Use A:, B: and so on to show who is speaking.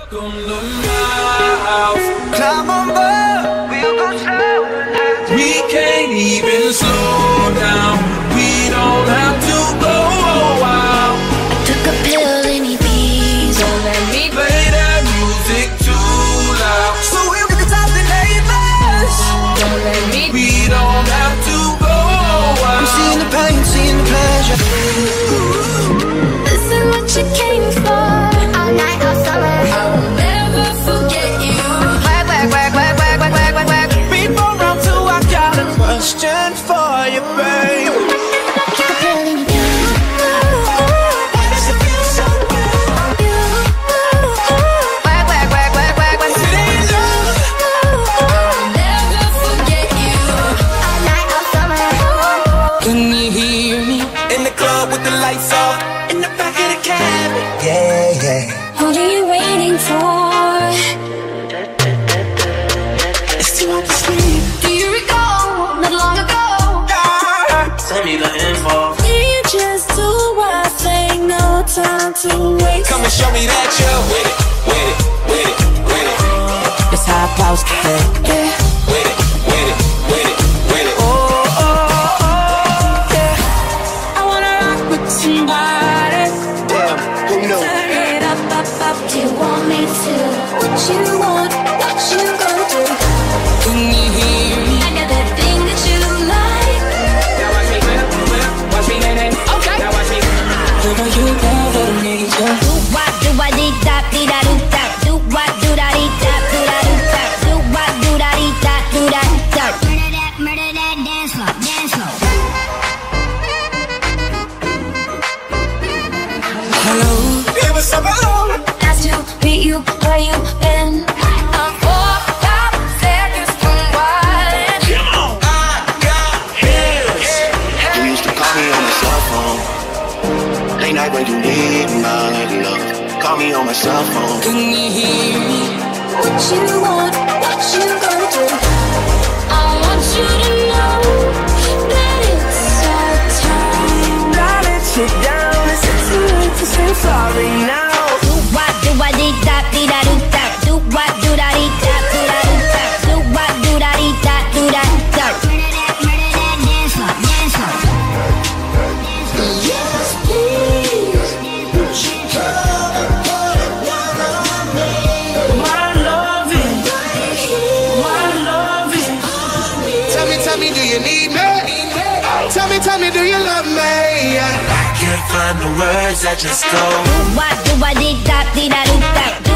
A: Come to my house.
B: Climb on board, we'll go slow.
A: We can't even slow down. We don't have to go out.
C: I took a pill in Ibiza. Don't let me
A: Play that music too loud.
B: So we'll get the top the neighbors.
C: Don't let me
A: We don't have to go out.
B: I'm seeing the pain, seeing the pleasure.
C: This is what you came for. All night, all summer. I'll never forget you.
B: Whack, whack, whack, whack, whack, whack, whack, whack, whack. Before round two, I got a question for you, babe.
C: Took a pill in Ibiza.
B: Does it feel so good? Whack, whack, whack, whack, whack, whack. It ain't love.
C: I'll never forget you. All night, all summer.
A: Can you hear me?
B: In the club with the lights off, in the back of the cab. Yeah, yeah.
C: What are you waiting for?
B: It's too hard to sleep.
C: Do you recall not long ago?
B: Send me the info.
C: You just do what I say, no time to waste.
B: Come and show me that you're with it, with it, with it, with it. That's how I supposed to feel.
C: Yeah.
B: With it, with it, with it, with it. Oh, oh, oh, yeah. I wanna rock with somebody. Damn, who knew?
C: Turn it up, up, up. Do you want me to? What you want? What you gonna do?
A: Can you hear me?
C: I got that thing that you like.
A: Now watch me whip, whip. Watch me nae.
C: Okay.
A: Now watch me.
B: Girl, you never need you.
C: Do what do I dee da dee da do da. Do what do da dee da do da do da. Do what do da dee da do da da. Murder that dance floor, dance floor.
B: Hello. It was so long.
C: Nice to meet you, where you been? I'm 4, 5 seconds from wildin'.
B: I got bills.
D: You used to call me on my cell phone. Late night when you need my love. Call me on my cell phone.
A: Can you hear me?
C: What you want, what you gonna do? I want you to know that it's our time.
B: Darling, sit down and sit too late to say sorry now.
C: Do what do I dee da dee da do da. Do what do da dee da do da do da. Do what do da dee da do da da. Murder that dance floor, dance floor. Yes, please.
B: My loving, my loving. Tell me, do you need me? Tell me, do you love me?
D: I can't find the words that just go.
C: Do what do I dee da dee da do da.